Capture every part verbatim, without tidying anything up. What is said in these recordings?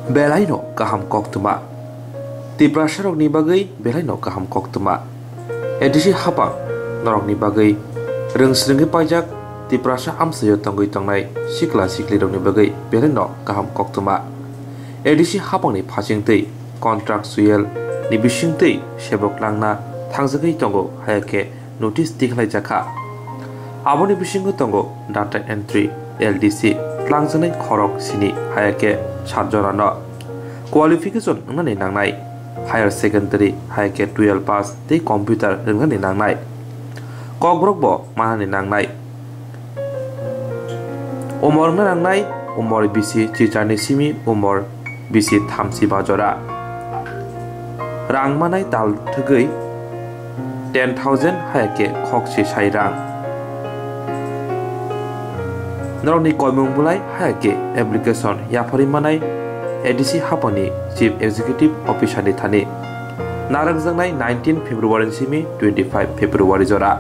belai no kaham koktuma tiprasa rok ni bagai belai no kaham koktuma edisi hapang norok ni bagai rengsrengi pajak tiprasa amsayo tanggui tangnai sikla sikli rok ni bagai belai no kaham koktuma edisi hapang ni phasing tei contractual ni bising tei sebok langna thangjagai tango hayake notice tikhlai jaka aboni bisingo tango data entry L D C langjanai khorok sini hayake satjona no qualification ngnani nangnai higher secondary hayake twelve pass tei computer ngnani nangnai kokbrok bo manani nangnai umor na nangnai umor bisi chichani simi umor bisi thamsi bajora rang manai tal thugui ten thousand hayake khoksi sai rang Noroni koimung bulai hayake application yapari manai A D C Haphangni Chief Executive Officer ni thani narang jangnai nineteen February simi twenty-five February jora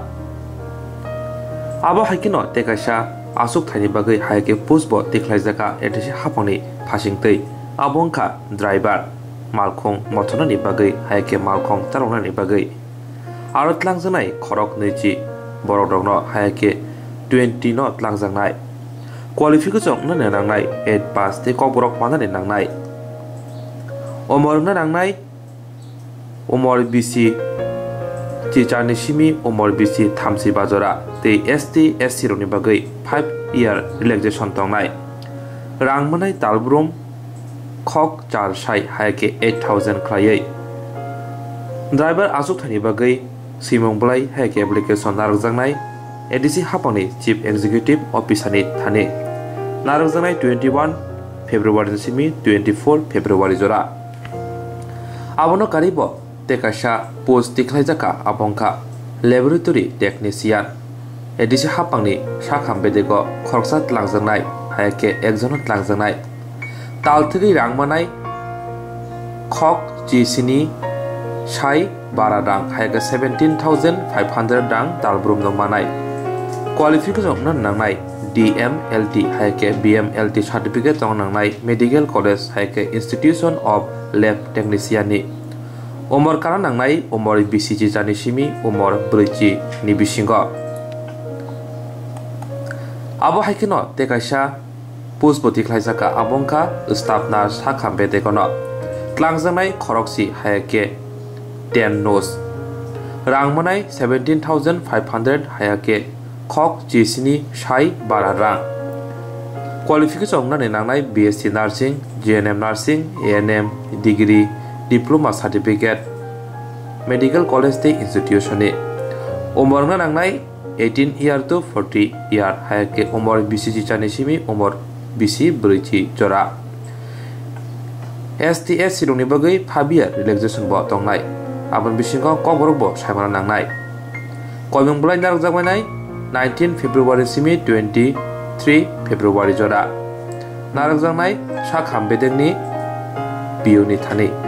abo haikino tekaisa asuk thani bagai hayake post bo tiklai jaka A D C Haphangni phasing tei abongkha driver malkhong mothona ni bagai hayake malkhong tarona ni bagai aro tlangjanai khorok neji borok rokno hayake twenty no tlangjangnai qualification na nangnai eight pass te kokborok manani nangnai omor na nangnai omor bisi chichani simi omor bisi thamsi bajora te S T S C roni bagai five year relaxation tongnai rangmanai talbrum khok char sai hayake eight thousand khlaiei driver asuk thani bagai simong blai hayake application narjangnai A D C Haphangni Chief Executive Officer ni thani narjangnai twenty-one February simi twenty-four February jora abono karibo tekaisa post tiklai jaka abongkha laboratory technician A D C Haphangni sakhambedego khoroksa tlangjangnai hayake ekjon tlangjangnai talthri rangmanai khok jisini sai bara rang hayake seventeen thousand five hundred rang talbrum no manai qualification na nangnai D M L T hayake B M L T certificate tong nangnai medical college hayake institution of lab technician ni umor kana nangnai umor B C G jani simi umor briji ni bisingo abo haikino tekaisa post boti khlaisaka abongkha staff nurse sakhambe dekono tlangjanai khoroksi hayake ten nose rangmanai seventeen thousand five hundred hayake khok jisini sai bara rang qualification na nangnai B S c nursing G N M nursing A N M degree diploma certificate medical college te institution ni umor na nangnai eighteen year to forty year hayake umor B C G chani simi umor B C briji jora S T S roni bagai five year relaxation bo tongnai abon bisingo kokborok bo saimana nangnai koimung bulai narok jagmanai nineteen February simi twenty-three February jora narok jangnai sakhambedengni biu ni thani